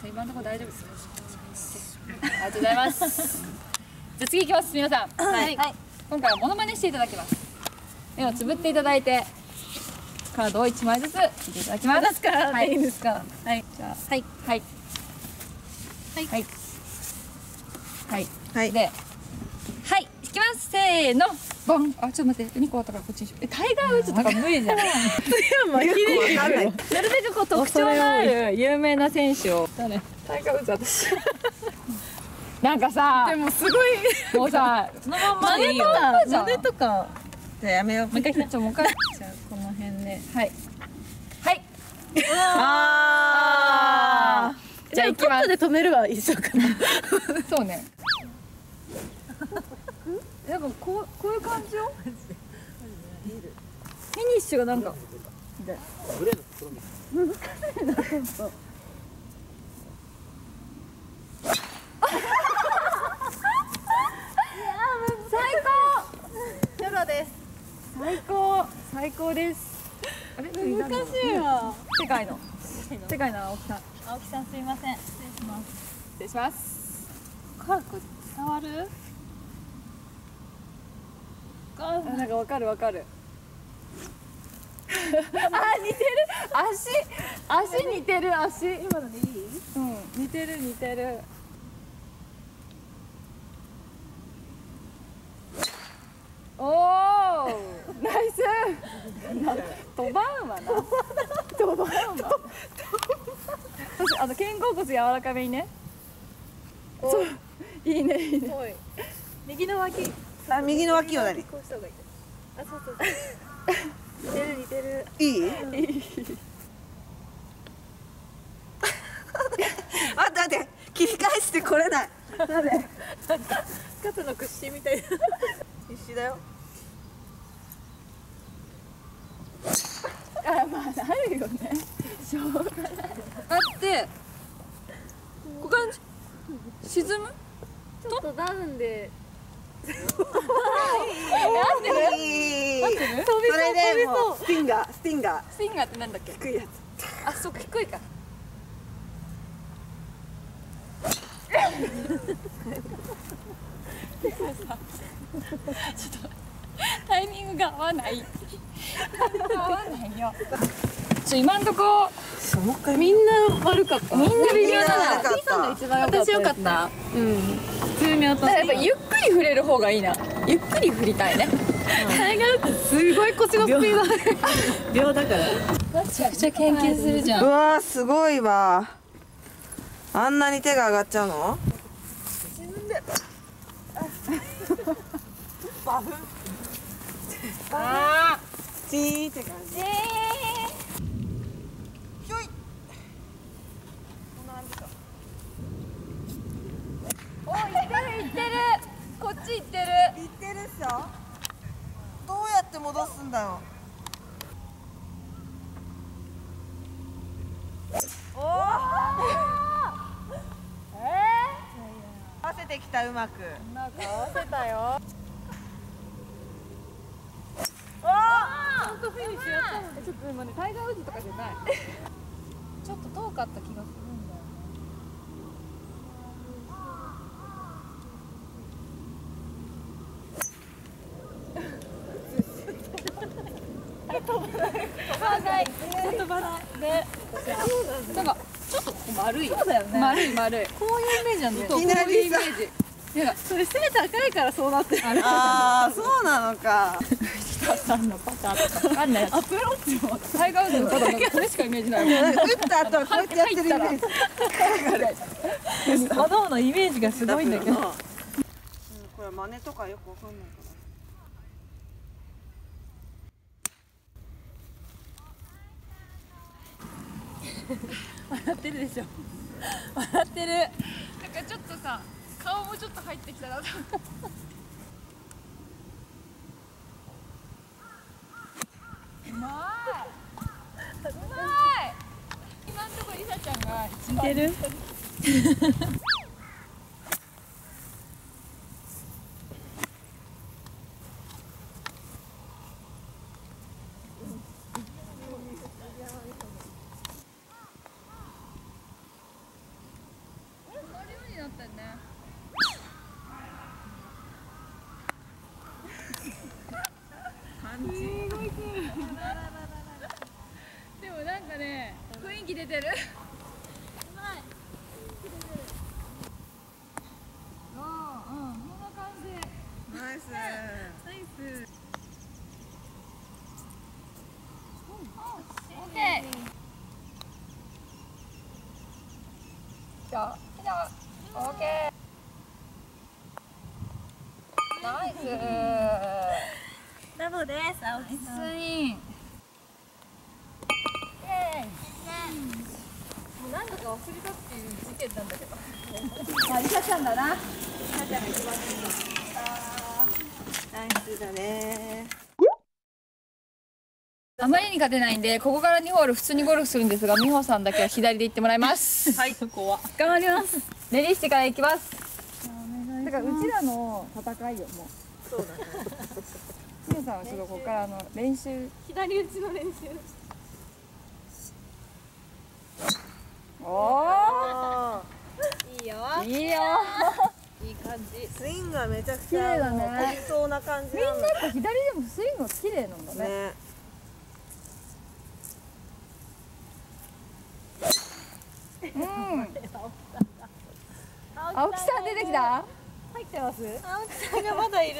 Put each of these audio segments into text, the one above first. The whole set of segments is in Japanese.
今のところ大丈夫です。ありがとうございます。じゃあ次いきます。皆さん、はい、今回はモノマネしていただきます。目をつぶっていただいてカードを1枚ずつ引いていただきます。 出すからでいいんですか。 はい、じゃあはいはいはいはいはいで、はい、引きます。せーの、ボン。あ、ちょっと待って、2個あったからこっちにしよう。タイガー・ウッズとか無理じゃん。なるべくこう特徴のある有名な選手を。誰？タイガー・ウッズ私。なんかさ、 でもすごいもうさ、そのまんまでいいよ。 真似とかじゃあやめよう。 もう一回、もう一回。 じゃあこの辺ではい。はい。 あじゃあ行きます。 で止めるは一緒かな。 そうね。なんかこういう感じよ。フィニッシュがなんか。 チョロです。 最高です。あれ難しいわ。 世界の青木さん。 青木さんすいません。失礼します。 失礼します。 これ伝わる？ なんかわかる。あ、似てる。足似てる。足。 今のでいい？ うん、似てる。おお、ナイス。飛ばんわな。肩甲骨柔らかめにね。そう、いいね。 右の脇。 あ、右の脇を何？ こうした方がいい。あ、そう。似てる。 いい？待って切り返してこれない。 なんで？肩の屈伸みたいな。 必死だよ。 あ、まあなるよね。しょうがない。だってこう感じ沈む？ ちょっとダウンで。 合ってる？ それでもうスティンガー。 スインガーってなんだっけ？ 低いやつ。 あ、そっか、低いか。ちょっとタイミングが合わない。よ。今んとこみんな悪かった。 みんな微妙だな。 私よかった。うん。普通に私。 やっぱゆっくり触れる方がいいな。ゆっくり振りたいね。 タイガーってすごい腰のスピード秒だから。 めちゃくちゃ研究するじゃ。 うんわーすごいわ。あんなに手が上がっちゃうの？ 自分で。ああ。 チーって感じ。ひょい。 お、行ってる。こっち行ってる。 いってるっしょ。どうやって戻すんだよ。おお。合わせてきたうまく。 なんか合わせたよ。 ちゃんとフィニッシュやったのに。 ちょっと今ね、タイガーウッズとかじゃない。ちょっと遠かった気がするんだよね。飛ばない。飛ばない。で、なんかちょっと丸い。 そうだよね。 丸い。 こういうイメージなんだよ。 こういうイメージ。いや、 それ背高いからそうなってる。 ああそうなのか。 北さんのパターとかわかんないやつ。アプローチもタイガーウッズのパターなんかこれしかイメージない。 打った後はこうやってやってるイメージ。 おのおのイメージがすごいんだけど。 これ真似とかよくわかんないから。 笑ってるでしょ。笑ってる。なんかちょっとさ、顔もちょっと入ってきたな。うまい。今んとこりさちゃんが一番。 似てる？ でもなんかね雰囲気出てる。こんな感じ。 ナイス。 ナイス。オッケー。じゃあ、オッケー。ナイス。 ダボです。青木さん。 スイン。もう何度か忘れたっていう事件なんだけど。あ、リサちゃんだな。リサちゃんが一番好きだ。 ナイスだね。 あまりに勝てないんで、ここから2ホール普通にゴルフするんですが、美穂さんだけは左で行ってもらいます。 はい、そこは。 頑張ります。レディーしてから行きます。だからうちらの戦いよ、もう。 そうだね。 美穂さんはちょっとここから練習。 左打ちの練習。 おお。 いいよ。 いいよ。 いい感じ。 スイングはめちゃくち綺麗だゃね飛びそうな感じみんななんやっぱ左でもスイングが綺麗なんだね。 ね。 うん。青木さん出てきた？ 入ってます。青木さんがまだいる。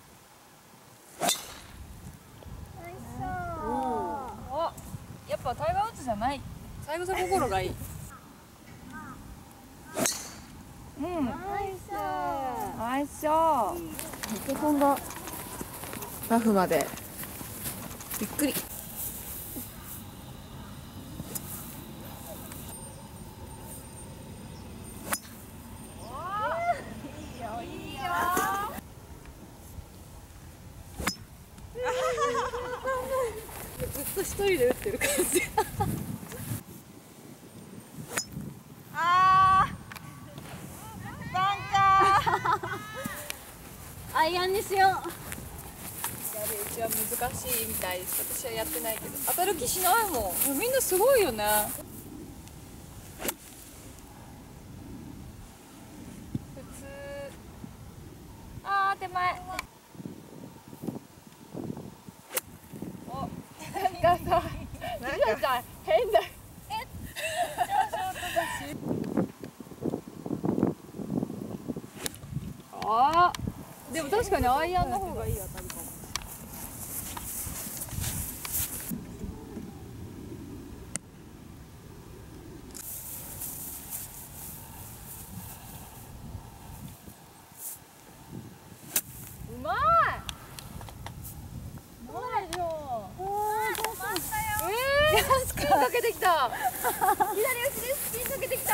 お、やっぱタイガーウッズじゃない。最後さ心がいい。うん。ナイスショー。ミケコンがラフまでびっくり。 ずっと一人で打ってる感じ。アイアンにしよう。 左打ちは難しいみたいです。私はやってないけど。当たる気しないもん。みんなすごいよね。普通。あー手前。お、なんかさ、リラちゃん変だ。あー、でも確かにアイアンの方がいい当たりかも。うまい。スピンかけてきた。左打ちでスピンかけてきた。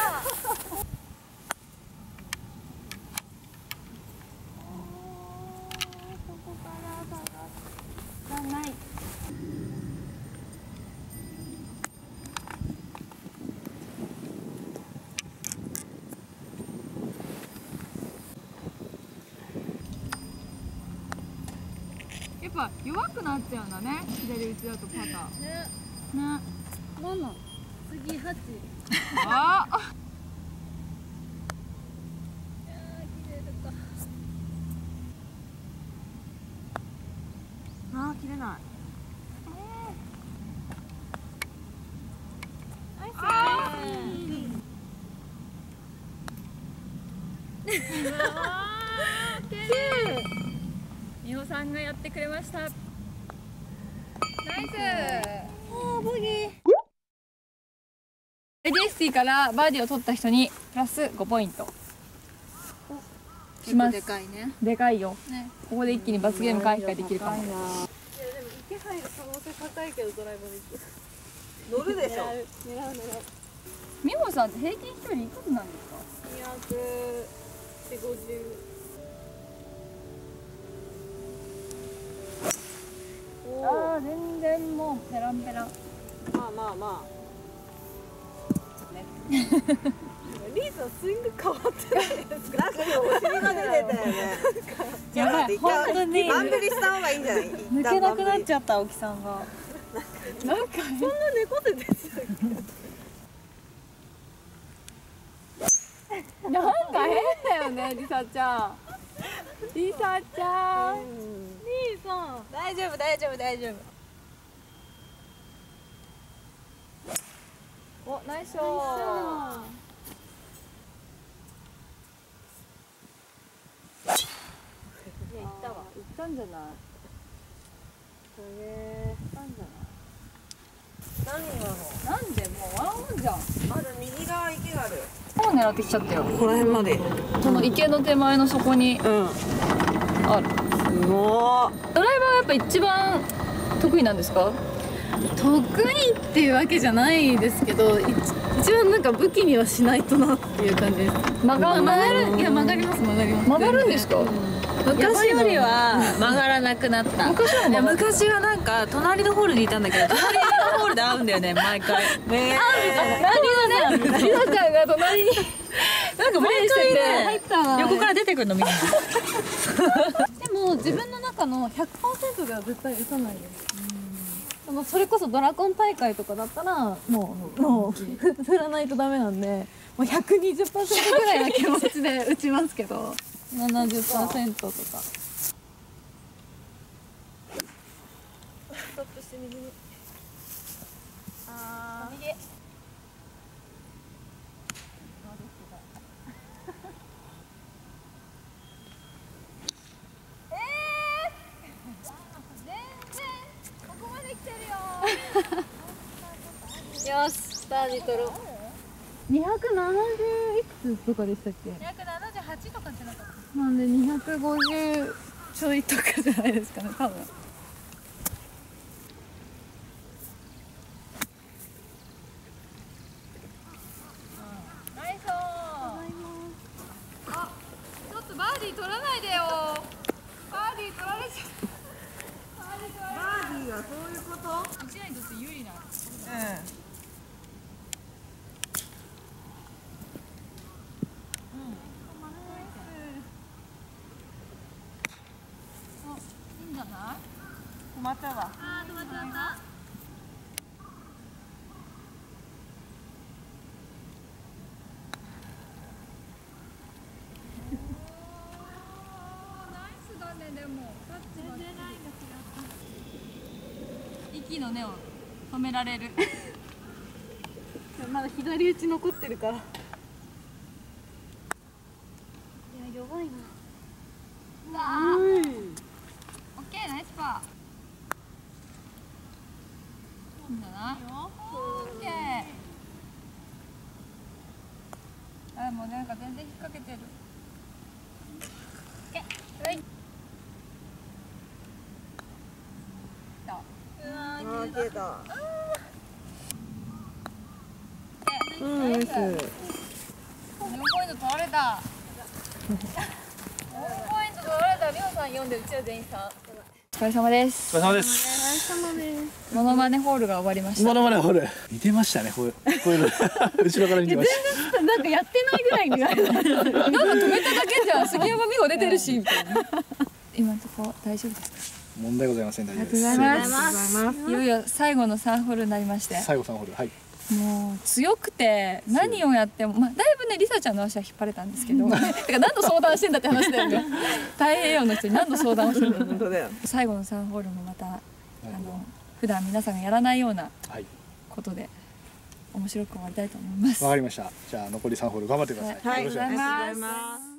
ない。やっぱ弱くなっちゃうんだね。左打ちだとパター。 ね。 ね。 7。次8。 ああ。 あー切れない。 美穂さんがやってくれました。ナイス。 ボギー。 レディースティーからバーディーを取った人にプラス5ポイントします。 でかいね。 でかいよ。 ね。 ここで一気に罰ゲーム回避ができるかも。 いやでも池入る可能性高いけどドライバーで行く。 乗るでしょ。 狙う。 美穂さんって平均飛距離いくつなんですか 240、50。 ああ、全然もうペランペラン。 まあまあまリーさんスイング変わってないですか？ あ。なんか今お尻が出てたよね。 やばい、本当にバンブリした方がいいんじゃない？ 抜けなくなっちゃった青木さんが。 なんかそんな猫背ですよ。 なんか変だよね、リサちゃん。 リサちゃん。 兄さん。 大丈夫大丈夫大丈夫。お、ナイスショー。いや、行ったわ。行ったんじゃない。すげえ。行ったんじゃない。 何今のなんでもうワンオンじゃん。 まだ右側池がある。 もう狙ってきちゃったよ。 この辺まで。 その池の手前の底にうん。 ある。 すごー。 ドライバーはやっぱ一番得意なんですか？ 得意っていうわけじゃないですけど、一番なんか武器にはしないとなっていう感じです。 曲がる。 いや曲がります曲がります。 曲がるんですか？ 昔よりは曲がらなくなった。 昔はいや昔はなんか隣のホールにいたんだけど、隣のホールで会うんだよね毎回。ね何がね、リナちゃんが隣になんか毎回ね入ったわ。 横から出てくるのみんな。 でも自分の中の 100% では絶対打たないです。それこそドラコン大会とかだったらもう振らないとダメなんで、もう 120% ぐらいな気持ちで打ちますけど、70% とか。 ストップして右に。あー。右。 よし、バーディー取ろう。270いくつとかでしたっけ 278とかじゃなかった。 なんで250ちょいとかじゃないですかね、多分。 ナイスオン。あ、ちょっとバーディー取らないでよ。バーディー取られちゃう。 バーディーがそういうこと？ うちらにとって有利な。いいんじゃない？ 止まったわ。 あー、止まっちゃった。ナイスだね。でもタッチが息の根を止められる。 まだ左打ち残ってるから。いや、弱いな。 オッケー、ナイスパー。いいんじゃない？オッケー。あ、もうなんか全然引っ掛けてる。オッケー。はい。 あー消えた。 うん、ナイス。4ポイント取られた。4ポイント取られた。りょうさん4でうちは全員3。お疲れ様です。 お疲れ様です。 モノマネホールが終わりました。 まだまだホール似てましたね。こういうの後ろから見てましなんかやってないぐらいに言われた。 なんか止めただけじゃん。杉山美穂出てるしみたいな。今のとこ大丈夫ですか？ た。問題ございません。大丈夫です。 ありがとうございます。いよいよ最後の3ホールになりまして、 最後3ホール。はい。 もう強くて何をやっても、まあだいぶねリサちゃんの足は引っ張れたんですけど、だから何度相談してんだって話だよね。太平洋の人に何度相談をしてんだよね。 本当だよ。 最後の3ホールもまた普段皆さんがやらないようなはい。 ことで面白く終わりたいと思います。 わかりました。じゃあ残り3ホール頑張ってください。 はい、 ありがとうございますありがとうございます。